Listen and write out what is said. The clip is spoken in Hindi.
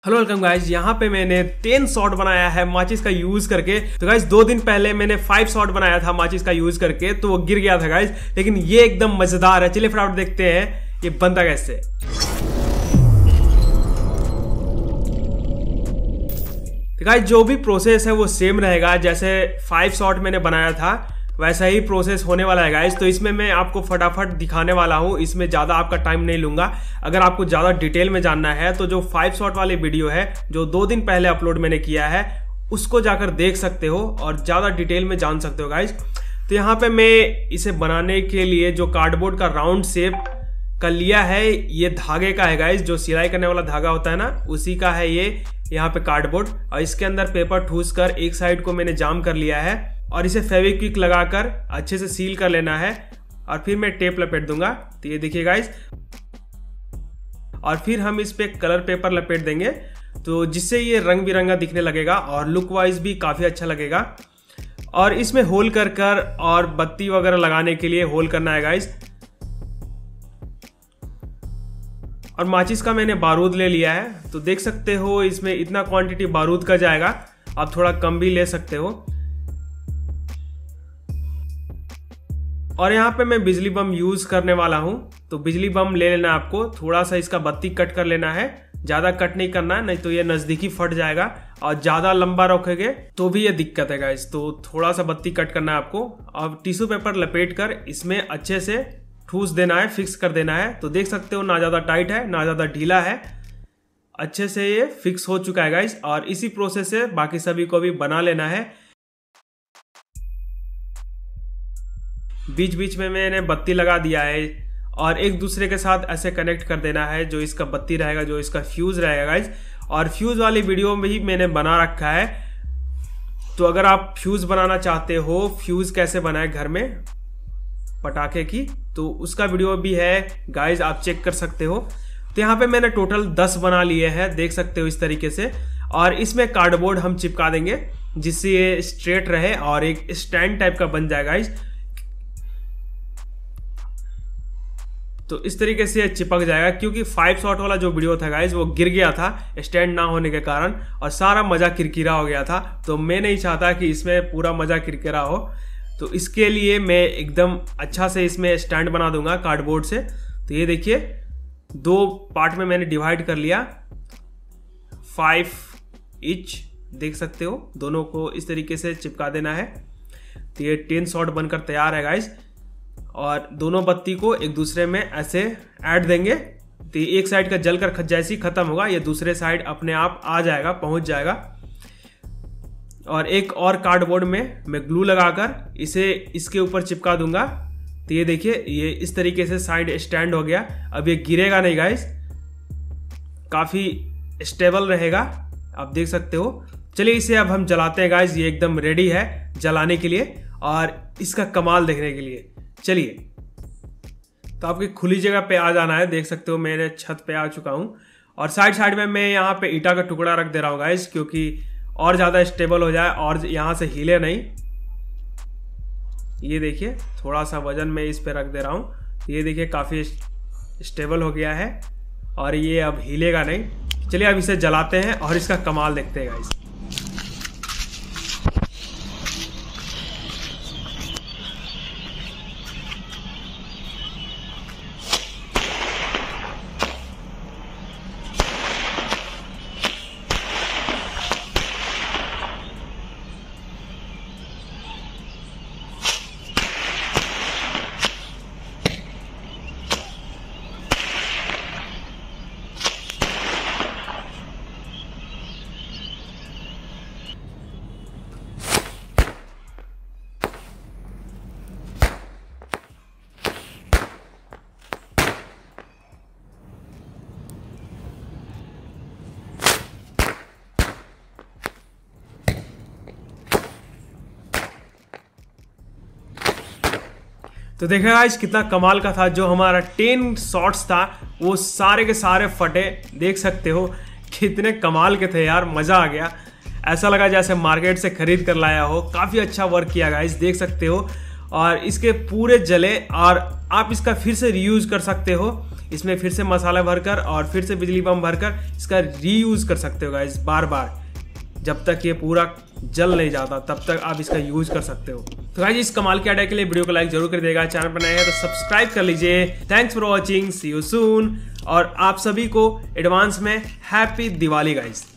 हेलो वेलकम गाइज, यहाँ पे मैंने 10 शॉट बनाया है माचिस का यूज करके। तो गाइज 2 दिन पहले मैंने 5 शॉट बनाया था माचिस का यूज करके, तो वो गिर गया था गाइज, लेकिन ये एकदम मजेदार है। चलिए फटाफट देखते हैं ये बनता कैसे। तो गाइज जो भी प्रोसेस है वो सेम रहेगा, जैसे 5 शॉट मैंने बनाया था वैसा ही प्रोसेस होने वाला है गाइज। तो इसमें मैं आपको फटाफट दिखाने वाला हूं, इसमें ज़्यादा आपका टाइम नहीं लूंगा। अगर आपको ज़्यादा डिटेल में जानना है तो जो 5 शॉट वाली वीडियो है जो 2 दिन पहले अपलोड मैंने किया है उसको जाकर देख सकते हो और ज़्यादा डिटेल में जान सकते हो गाइज। तो यहाँ पे मैं इसे बनाने के लिए जो कार्डबोर्ड का राउंड शेप का लिया है, ये धागे का है गाइज, जो सिलाई करने वाला धागा होता है ना, उसी का है ये यहाँ पे कार्डबोर्ड। और इसके अंदर पेपर ठूस कर एक साइड को मैंने जाम कर लिया है और इसे फेविक्विक लगाकर अच्छे से सील कर लेना है और फिर मैं टेप लपेट दूंगा। तो ये देखिए गाइज, और फिर हम इस पे कलर पेपर लपेट देंगे तो जिससे ये रंग बिरंगा दिखने लगेगा और लुक वाइज भी काफी अच्छा लगेगा। और इसमें होल कर कर और बत्ती वगैरह लगाने के लिए होल करना है गाइज। और माचिस का मैंने बारूद ले लिया है, तो देख सकते हो इसमें इतना क्वांटिटी बारूद का जाएगा, आप थोड़ा कम भी ले सकते हो। और यहाँ पे मैं बिजली बम यूज करने वाला हूं, तो बिजली बम ले लेना आपको। थोड़ा सा इसका बत्ती कट कर लेना है, ज्यादा कट नहीं करना, नहीं तो ये नजदीकी फट जाएगा। और ज्यादा लंबा रखोगे तो भी ये दिक्कत है गाइस, तो थोड़ा सा बत्ती कट करना है आपको। अब टिश्यू पेपर लपेट कर इसमें अच्छे से ठूस देना है, फिक्स कर देना है। तो देख सकते हो ना ज्यादा टाइट है ना ज्यादा ढीला है, अच्छे से ये फिक्स हो चुका है गाइस। और इसी प्रोसेस से बाकी सभी को भी बना लेना है। बीच बीच में मैंने बत्ती लगा दिया है और एक दूसरे के साथ ऐसे कनेक्ट कर देना है, जो इसका बत्ती रहेगा, जो इसका फ्यूज रहेगा गाइज। और फ्यूज वाली वीडियो में ही मैंने बना रखा है, तो अगर आप फ्यूज बनाना चाहते हो, फ्यूज कैसे बनाए घर में पटाखे की, तो उसका वीडियो भी है गाइज, आप चेक कर सकते हो। तो यहाँ पे मैंने टोटल 10 बना लिए हैं, देख सकते हो इस तरीके से। और इसमें कार्डबोर्ड हम चिपका देंगे जिससे ये स्ट्रेट रहे और एक स्टैंड टाइप का बन जाएगा गाइज। तो इस तरीके से ये चिपक जाएगा, क्योंकि 5 शॉट वाला जो वीडियो था गाइज वो गिर गया था स्टैंड ना होने के कारण और सारा मजा किरकिरा हो गया था। तो मैं नहीं चाहता कि इसमें पूरा मजा किरकिरा हो, तो इसके लिए मैं एकदम अच्छा से इसमें स्टैंड बना दूंगा कार्डबोर्ड से। तो ये देखिए 2 पार्ट में मैंने डिवाइड कर लिया, 5 ईच, देख सकते हो। दोनों को इस तरीके से चिपका देना है। तो ये 10 शॉट बनकर तैयार है गाइज। और दोनों बत्ती को एक दूसरे में ऐसे ऐड देंगे, तो एक साइड का जलकर जैसे ही खत्म होगा ये दूसरे साइड अपने आप आ जाएगा, पहुंच जाएगा। और एक और कार्डबोर्ड में मैं ग्लू लगाकर इसे इसके ऊपर चिपका दूंगा। तो ये देखिए ये इस तरीके से साइड स्टैंड हो गया। अब ये गिरेगा नहीं गाइस, काफी स्टेबल रहेगा, आप देख सकते हो। चलिए इसे अब हम जलाते हैं गाइस, ये एकदम रेडी है जलाने के लिए और इसका कमाल देखने के लिए। चलिए, तो आपकी खुली जगह पे आ जाना है, देख सकते हो मैंने छत पे आ चुका हूं। और साइड साइड में मैं यहाँ पे ईटा का टुकड़ा रख दे रहा हूँ गाइस, क्योंकि और ज्यादा स्टेबल हो जाए और यहाँ से हिले नहीं। ये देखिए थोड़ा सा वजन मैं इस पे रख दे रहा हूँ, ये देखिए काफी स्टेबल हो गया है और ये अब हिलेगा नहीं। चलिए अब इसे जलाते हैं और इसका कमाल देखते हैं गाइस। तो देखा गाइस कितना कमाल का था। जो हमारा 10 शॉट्स था वो सारे के सारे फटे, देख सकते हो कितने कमाल के थे यार, मजा आ गया। ऐसा लगा जैसे मार्केट से खरीद कर लाया हो। काफी अच्छा वर्क किया गाइस, देख सकते हो। और इसके पूरे जले और आप इसका फिर से रीयूज कर सकते हो। इसमें फिर से मसाला भरकर और फिर से बिजली बम भरकर इसका रीयूज कर सकते हो गाइस बार बार। जब तक ये पूरा जल नहीं जाता तब तक आप इसका यूज कर सकते हो। तो गाइस इस कमाल के आइडिया के लिए वीडियो को लाइक जरूर कर देगा, चैनल पर नया है तो सब्सक्राइब कर लीजिए। Thanks for watching, see you soon. और आप सभी को एडवांस में हैप्पी दिवाली गाइस।